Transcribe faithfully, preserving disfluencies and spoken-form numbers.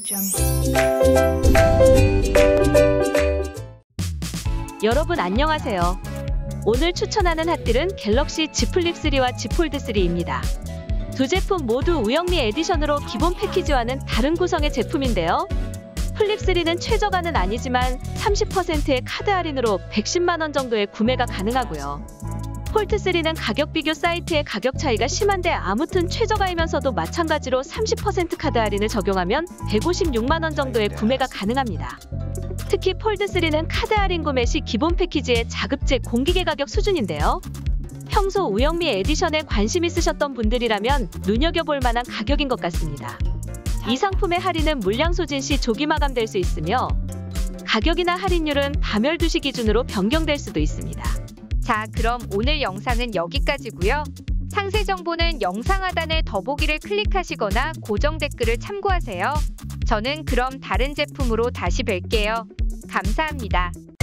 여러분 안녕하세요. 오늘 추천하는 핫딜은 갤럭시 Z 플립 쓰리와 Z 폴드 쓰리입니다. 두 제품 모두 우영미 에디션으로 기본 패키지와는 다른 구성의 제품인데요. 플립 쓰리는 최저가는 아니지만 삼십 퍼센트의 카드 할인으로 백십만 원 정도의 구매가 가능하고요. 폴드 쓰리는 가격 비교 사이트의 가격 차이가 심한데 아무튼 최저가이면서도 마찬가지로 삼십 퍼센트 카드 할인을 적용하면 백오십육만 원 정도의 구매가 가능합니다. 특히 폴드 쓰리는 카드 할인 구매 시 기본 패키지의 자급제 공기계 가격 수준인데요. 평소 우영미 에디션에 관심 있으셨던 분들이라면 눈여겨볼 만한 가격인 것 같습니다. 이 상품의 할인은 물량 소진 시 조기 마감될 수 있으며 가격이나 할인율은 밤열 두 시 기준으로 변경될 수도 있습니다. 자, 그럼 오늘 영상은 여기까지고요. 상세 정보는 영상 하단의 더보기를 클릭하시거나 고정 댓글을 참고하세요. 저는 그럼 다른 제품으로 다시 뵐게요. 감사합니다.